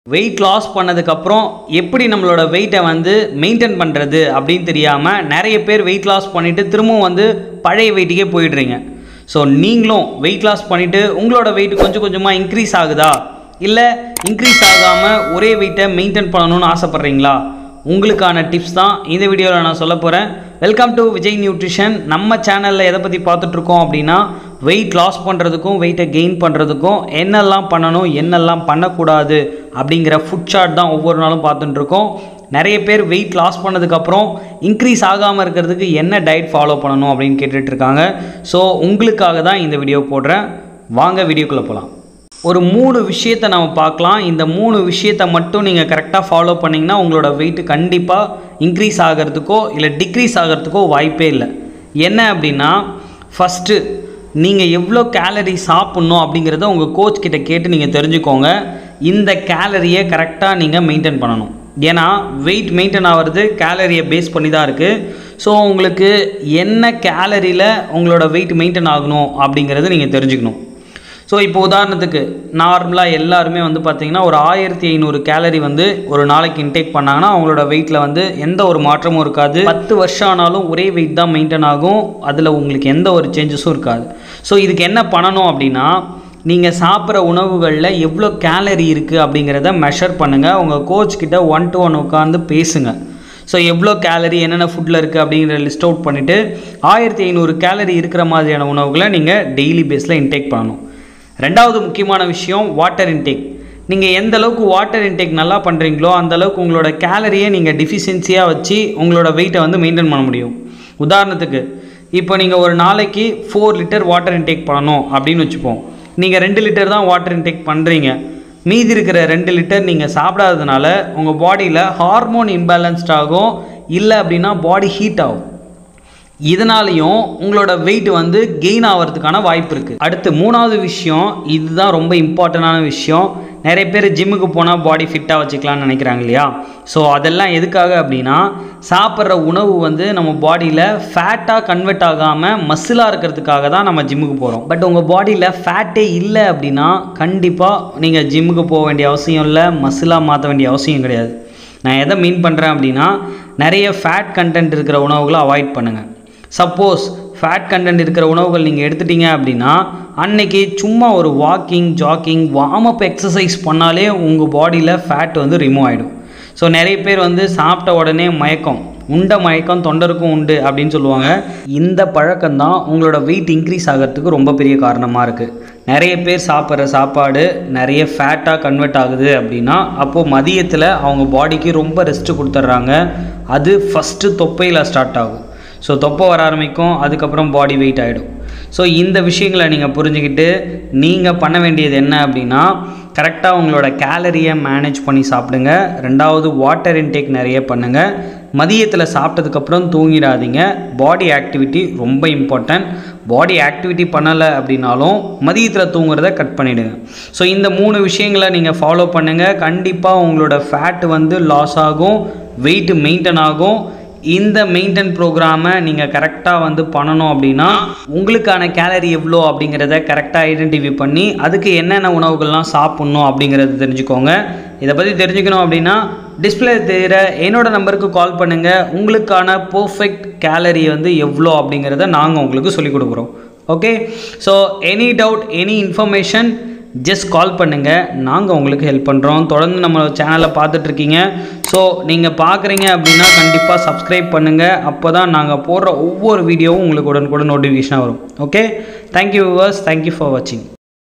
Weight loss பண்ணதுக்கப்புறம் எப்படி நம்மளோட வெயிட்டை வந்து மெயின்டைன் பண்ணுறது அப்படின்னு தெரியாமல் நிறைய பேர் வெயிட் லாஸ் பண்ணிவிட்டு திரும்பவும் வந்து பழைய வெயிட்டுக்கே போயிடுறீங்க. ஸோ நீங்களும் வெயிட் லாஸ் பண்ணிவிட்டு உங்களோட வெயிட் கொஞ்சம் கொஞ்சமாக இன்க்ரீஸ் ஆகுதா, இல்லை இன்க்ரீஸ் ஆகாமல் ஒரே வெயிட்டை மெயின்டைன் பண்ணணும்னு ஆசைப்பட்றீங்களா? உங்களுக்கான டிப்ஸ் தான் இந்த வீடியோவில் நான் சொல்ல போகிறேன். Welcome to Vijay nutrition. நம்ம சேனலில் எதை பற்றி பார்த்துட்ருக்கோம் அப்படின்னா, வெயிட் லாஸ் பண்ணுறதுக்கும் வெயிட்டை கெயின் பண்ணுறதுக்கும் என்னெல்லாம் பண்ணணும் என்னெல்லாம் பண்ணக்கூடாது அப்படிங்கிற ஃபுட் சார்ட் தான் ஒவ்வொரு நாளும் பார்த்துட்டுருக்கோம். நிறைய பேர் வெயிட் லாஸ் பண்ணதுக்கப்புறம் இன்க்ரீஸ் ஆகாமல் இருக்கிறதுக்கு என்ன டயட் ஃபாலோ பண்ணணும் அப்படின்னு கேட்டுட்ருக்காங்க. ஸோ உங்களுக்காக தான் இந்த வீடியோ போடுறேன். வாங்க வீடியோக்குள்ளே போகலாம். ஒரு 3 விஷயத்தை நம்ம பார்க்கலாம். இந்த 3 விஷயத்தை மட்டும் நீங்கள் கரெக்டாக ஃபாலோ பண்ணிங்கன்னா உங்களோட வெயிட் கண்டிப்பாக இன்க்ரீஸ் ஆகிறதுக்கோ இல்லை டிக்ரீஸ் ஆகிறதுக்கோ வாய்ப்பே இல்லை. என்ன அப்படின்னா, ஃபஸ்ட்டு நீங்கள் எவ்வளோ கேலரி சாப்பிட்ணும் அப்படிங்கிறத உங்கள் கோச் கிட்ட கேட்டு நீங்கள் தெரிஞ்சுக்கோங்க. இந்த கேலரியை கரெக்டாக நீங்கள் மெயின்டைன் பண்ணணும். ஏன்னா வெயிட் மெயின்டைன் ஆகிறது கேலரியை பேஸ் பண்ணி தான் இருக்குது. ஸோ உங்களுக்கு என்ன கேலரியில் உங்களோட வெயிட் மெயின்டைன் ஆகணும் அப்படிங்கிறத நீங்கள் தெரிஞ்சுக்கணும். ஸோ இப்போ உதாரணத்துக்கு நார்மலாக எல்லாருமே வந்து பார்த்திங்கன்னா ஒரு 1500 கேலரி வந்து ஒரு நாளைக்கு இன்டேக் பண்ணாங்கன்னா அவங்களோட வெயிட்டில் வந்து எந்த ஒரு மாற்றமும் இருக்காது. 10 வருஷம் ஆனாலும் ஒரே வெயிட் தான் மெயின்டைன் ஆகும். அதில் உங்களுக்கு எந்த ஒரு சேஞ்சஸும் இருக்காது. ஸோ இதுக்கு என்ன பண்ணணும் அப்படின்னா, நீங்கள் சாப்பிட்ற உணவுகளில் எவ்வளோ கேலரி இருக்குது அப்படிங்கிறத மெஷர் பண்ணுங்கள். உங்கள் கோச் கிட்ட 1 to 1 உட்காந்து பேசுங்க. ஸோ எவ்வளோ கேலரி என்னென்ன ஃபுட்டில் இருக்குது அப்படிங்கிற லிஸ்ட் அவுட் பண்ணிவிட்டு 1500 கேலரி இருக்கிற மாதிரியான உணவுகளை நீங்கள் டெய்லி பேஸில் இன்டேக் பண்ணணும். ரெண்டாவது முக்கியமான விஷயம் வாட்டர் இன்டேக். நீங்கள் எந்த அளவுக்கு வாட்டர் இன்டேக் நல்லா பண்ணுறீங்களோ அந்தளவுக்கு உங்களோட கேலரியை நீங்கள் டிஃபிஷியன்சியாக வச்சு உங்களோட வெயிட்டை வந்து மெயின்டைன் பண்ண முடியும். உதாரணத்துக்கு இப்போ நீங்கள் ஒரு நாளைக்கு 4 லிட்டர் வாட்டர் இன்டேக் பண்ணணும் அப்படின்னு வச்சுப்போம். நீங்கள் 2 லிட்டர் தான் வாட்டர் இன்டேக் பண்ணுறீங்க. மீதி இருக்கிற 2 லிட்டர் நீங்கள் சாப்பிடாததுனால உங்கள் பாடியில் ஹார்மோன் இம்பேலன்ஸ்ட் ஆகும், இல்லை அப்படின்னா பாடி ஹீட் ஆகும். இதனாலையும் உங்களோட வெயிட் வந்து கெயின் ஆகிறதுக்கான வாய்ப்பு இருக்குது. அடுத்து 3வது விஷயம், இதுதான் ரொம்ப இம்பார்ட்டண்டான விஷயம். நிறைய பேர் ஜிம்முக்கு போனால் பாடி ஃபிட்டாக வச்சுக்கலாம்னு நினைக்கிறாங்க இல்லையா? ஸோ அதெல்லாம் எதுக்காக அப்படின்னா, சாப்பிட்ற உணவு வந்து நம்ம பாடியில் ஃபேட்டாக கன்வெர்ட் ஆகாமல் மசிலாக இருக்கிறதுக்காக தான் நம்ம ஜிம்முக்கு போகிறோம். பட் உங்கள் பாடியில் ஃபேட்டே இல்லை அப்படின்னா கண்டிப்பாக நீங்கள் ஜிம்முக்கு போக வேண்டிய அவசியம் இல்லை, மசிலாக மாற்ற வேண்டிய அவசியம் கிடையாது. நான் எதை மீன் பண்ணுறேன் அப்படின்னா, நிறைய ஃபேட் கண்டென்ட் இருக்கிற உணவுகளை அவாய்ட் பண்ணுங்கள். சப்போஸ் ஃபேட் கண்டென்ட் இருக்கிற உணவுகள் நீங்கள் எடுத்துட்டீங்க அப்படின்னா அன்னைக்கு சும்மா ஒரு walking, jogging, warm up exercise பண்ணாலே உங்கள் பாடியில் ஃபேட் வந்து ரிமூவ் ஆகிடும். ஸோ நிறைய பேர் வந்து சாப்பிட்ட உடனே மயக்கம், உண்ட மயக்கம் தொண்டருக்கும் உண்டு அப்படின்னு சொல்லுவாங்க. இந்த பழக்கம்தான் உங்களோட வெயிட் இன்க்ரீஸ் ஆகிறதுக்கு ரொம்ப பெரிய காரணமாக இருக்குது. நிறைய பேர் சாப்பிட்ற சாப்பாடு நிறைய ஃபேட்டாக கன்வெர்ட் ஆகுது அப்படின்னா அப்போது மதியத்தில் அவங்க பாடிக்கு ரொம்ப ரெஸ்ட்டு கொடுத்துட்றாங்க. அது ஃபஸ்ட்டு தொப்பையில் ஸ்டார்ட் ஆகும். ஸோ தொப்பை வர ஆரம்பிக்கும், அதுக்கப்புறம் பாடி வெயிட் ஆகிடும். ஸோ இந்த விஷயங்களை நீங்கள் புரிஞ்சுக்கிட்டு நீங்கள் பண்ண வேண்டியது என்ன அப்படின்னா, கரெக்டாக உங்களோட கேலரியை மேனேஜ் பண்ணி சாப்பிடுங்க. ரெண்டாவது வாட்டர் இன்டேக் நிறைய பண்ணுங்கள். மதியத்தில் சாப்பிட்டதுக்கப்புறம் தூங்கிடாதீங்க. பாடி ஆக்டிவிட்டி ரொம்ப இம்பார்ட்டன்ட். பாடி ஆக்டிவிட்டி பண்ணலை அப்படின்னாலும் மதியத்தில் தூங்குறத கட் பண்ணிவிடுங்க. ஸோ இந்த 3 விஷயங்களை நீங்கள் ஃபாலோ பண்ணுங்கள். கண்டிப்பாக உங்களோட ஃபேட் வந்து லாஸ் ஆகும், வெயிட் மெயின்டைன் ஆகும். இந்த மெயின்டைன் ப்ரோக்ராமை நீங்கள் கரெக்டாக வந்து பண்ணணும் அப்படின்னா உங்களுக்கான கேலரி எவ்வளோ அப்படிங்கிறத கரெக்டாக ஐடென்டிஃபை பண்ணி அதுக்கு என்னென்ன உணவுகள்லாம் சாப்பிட்ணும் அப்படிங்கிறத தெரிஞ்சுக்கோங்க. இதை பற்றி தெரிஞ்சுக்கணும் அப்படின்னா டிஸ்பிளே தெரிகிற என்னோடய நம்பருக்கு கால் பண்ணுங்கள். உங்களுக்கான பர்ஃபெக்ட் கேலரி வந்து எவ்வளோ அப்படிங்கிறத நாங்கள் உங்களுக்கு சொல்லிக் கொடுக்குறோம். Okay, so any doubt, any information just call பண்ணுங்கள், நாங்கள் உங்களுக்கு ஹெல்ப் பண்ணுறோம். தொடர்ந்து நம்ம சேனலை பார்த்துட்ருக்கீங்க. ஸோ நீங்கள் பார்க்குறீங்க அப்படின்னா கண்டிப்பாக சப்ஸ்கிரைப் பண்ணுங்கள். அப்போ தான் நாங்கள் போடுற ஒவ்வொரு வீடியோவும் உங்களுக்கு உடனுக்குடன் நோட்டிஃபிகேஷனாக வரும். Okay, thank you viewers, thank you for வாட்சிங்.